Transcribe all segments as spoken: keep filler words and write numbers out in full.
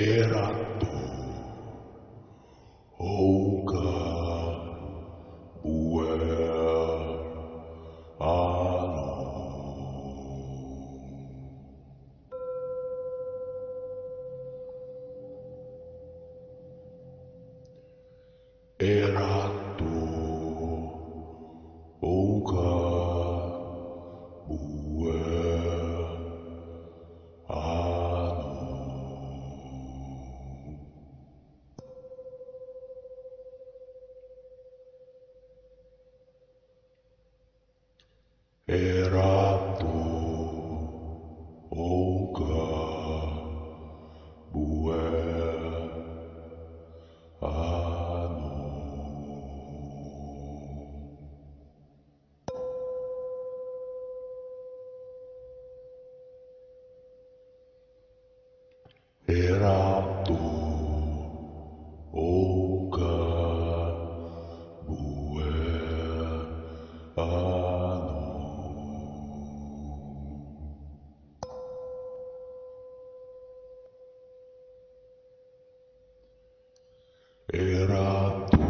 Era tu, oh God, where alone. Era tu, oh God, where alone. Era tu, oh God, where alone. Era tu, oh God, where alone. Era tu,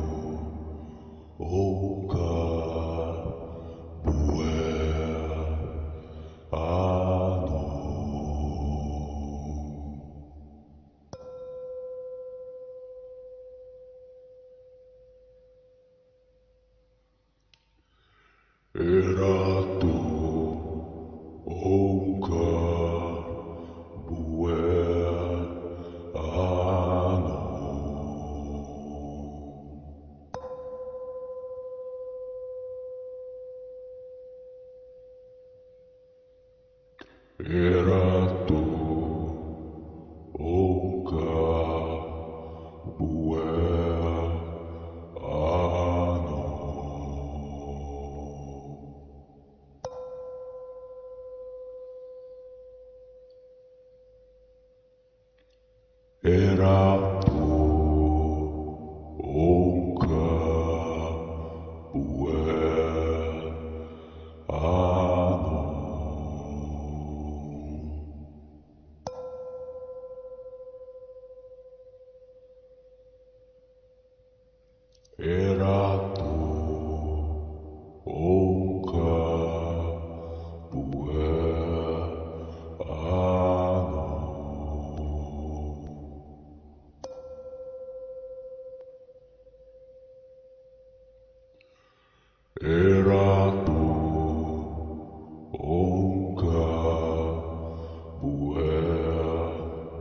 oh God, where alone. Era tu, oh God, where alone. Era tu, oh God, where alone. Era tu, oh God, where alone. Era tu, oh God, where alone. Era tu, oh God, where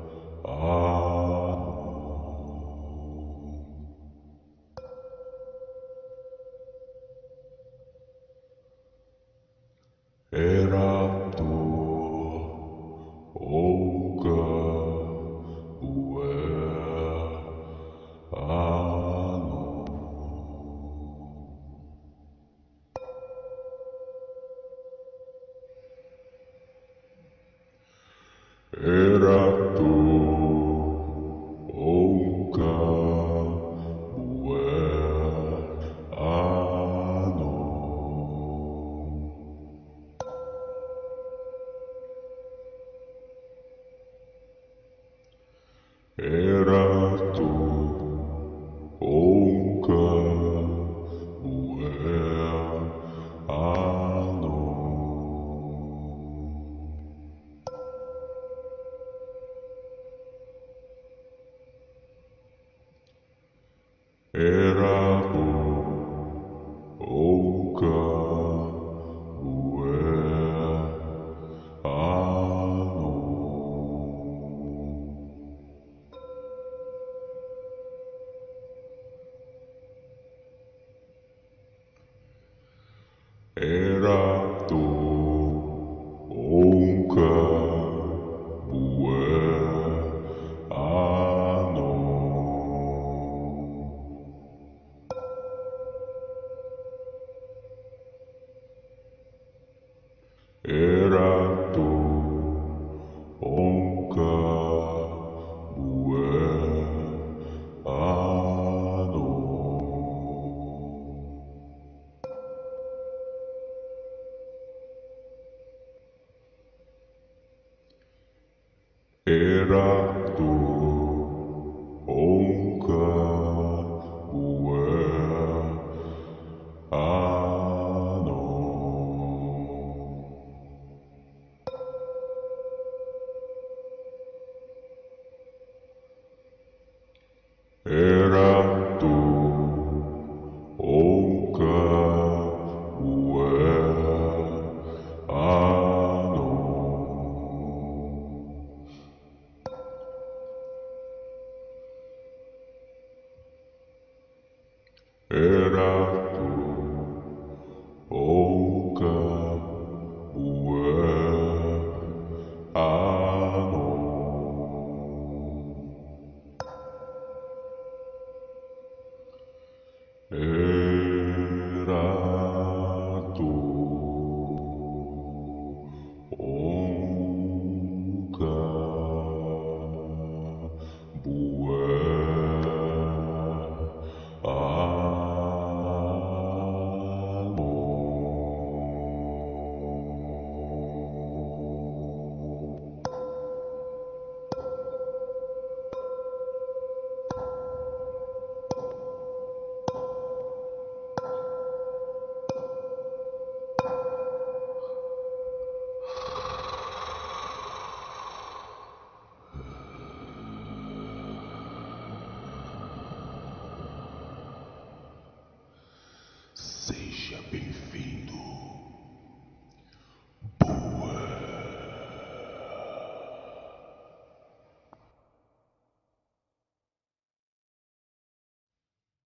alone. Era tu, oh God, where alone. Era tu, oh God, where alone. Era tu, oh God, where alone. Era tu, oh God, where alone. Era tu, oh God, where alone. Era tu, oh God, where alone. Era